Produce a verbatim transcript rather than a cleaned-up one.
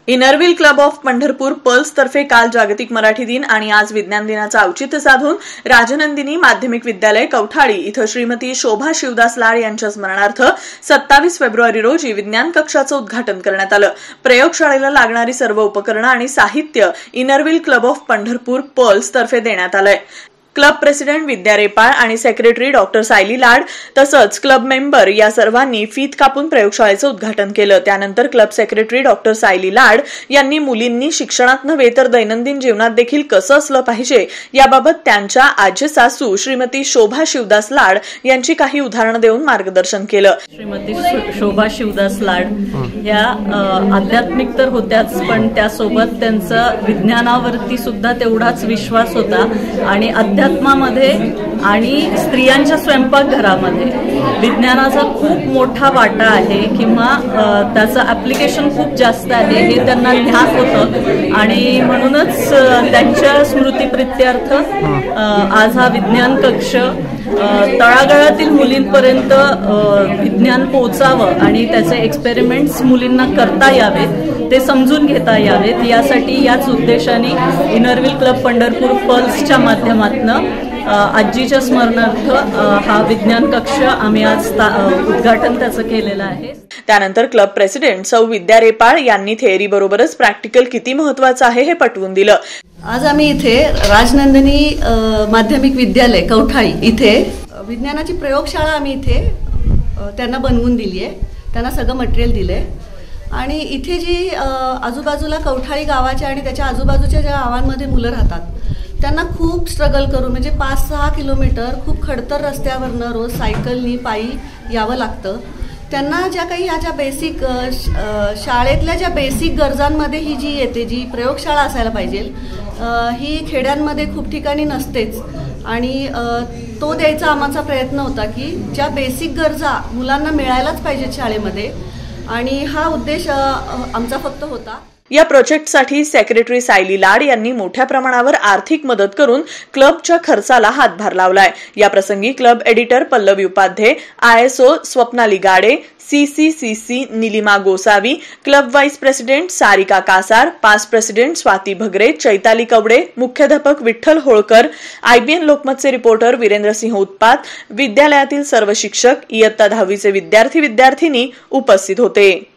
Inner Wheel club of Pandharpur Pulse तर्फे काल जागतिक मराठी दिन आणि आज विज्ञान दिनाचं औचित्य साधून राजनंदिनी माध्यमिक विद्यालय कवठाळी इथं श्रीमती शोभा शिवदास लाड यांच्या स्मरणार्थ सत्तावीस फेब्रुवारी रोजी विज्ञान कक्षाचं उद्घाटन करण्यात आलं। प्रयोगशाळेला लागणारी सर्व उपकरणं आणि साहित्य Inner Wheel club of Pandharpur Pulse तर्फे देण्यात आलंय। क्लब प्रेसिडेंट विद्या रेपाळ आणि सेक्रेटरी डॉक्टर सायली लाड तसंच क्लब मेंबर या सर्वांनी फीत कापून प्रयोगशाळेचं उद्घाटन केलं। त्यानंतर club secretary doctor Sayali Lad यांनी मुलींनी शिक्षणात नव्हे तर दैनंदिन जीवनात देखील कसं असलं पाहिजे याबाबत त्यांच्या आजी सासू श्रीमती शोभा शिवदास लाड यांची काही उदाहरणं देऊन मार्गदर्शन केलं। श्रीमती शोभा शिवदास लाड या आध्यात्मिक तर होत्याच, पण त्यासोबत त्यांचा विज्ञानावरती सुद्धा तेवढाच विश्वास होता आणि अध्यात्मामध्ये आणि स्त्रियांच्या स्वयंपाकघरामध्ये विज्ञानाचा खूप मोठा वाटा आहे किंवा त्याचं ऍप्लिकेशन खूप जास्त आहे हे त्यांना ज्ञात होतं आणि म्हणूनच त्यांच्या स्मृतिप्रित्यर्थ आज हा विज्ञान कक्ष तळागाळातील मुलींपर्यंत विज्ञान पोहोचावं आणि त्याचे एक्सपेरिमेंट्स मुलींना करता यावेत, ते समजून घेता यावेत यासाठी याच उद्देशाने इनरव्हील क्लब पंढरपूर पल्सच्या माध्यमातून आजीच्या स्मरणार्थ हा विज्ञान कक्ष आम्ही आज उद्घाटन त्याचं केलेलं आहे। त्यानंतर क्लब प्रेसिडेंट सौ विद्या रेपाळ यांनी थेअरी बरोबरच प्रॅक्टिकल किती महत्वाचं आहे हे पटवून दिलं। आज आम्ही इथे राजनंदिनी माध्यमिक विद्यालय कवठाळी इथे विज्ञानाची प्रयोगशाळा आम्ही इथे त्यांना बनवून दिली आहे, त्यांना सगळं मटेरियल दिलंय आणि इथे जी आजूबाजूला कवठाळी गावाच्या आणि त्याच्या आजूबाजूच्या ज्या गावांमध्ये मुलं राहतात त्यांना खूप स्ट्रगल करून म्हणजे पाच सहा किलोमीटर खूप खडतर रस्त्यावरनं रोज सायकलनी पायी यावं लागतं। त्यांना ज्या काही ह्या ज्या बेसिक शाळेतल्या ज्या बेसिक गरजांमध्ये ही जी येते जी प्रयोगशाळा असायला पाहिजे ही खेड्यांमध्ये खूप ठिकाणी नसतेच आणि तो द्यायचा आमचा प्रयत्न होता की ज्या बेसिक गरजा मुलांना मिळायलाच पाहिजेत शाळेमध्ये आणि हा उद्देश आमचा फक्त होता। या प्रोजेक्टसाठी सेक्रेटरी सायली लाड यांनी मोठ्या प्रमाणावर आर्थिक मदत करून क्लबच्या खर्चाला हातभार लावलाय। या प्रसंगी club editor Pallavi Upadhye, ISO Swapnali Gade, CCCC Nilima Gosavi, club vice president Sarika Kasar, past president Swati Bhagare, Chaitali Kawade, मुख्याध्यापक विठ्ठल होळकर, आयबीएन लोकमतचे रिपोर्टर वीरेंद्रसिंह उत्पात, विद्यालयातील सर्व शिक्षक, इयत्ता दहावीचे विद्यार्थी विद्यार्थिनी उपस्थित होते।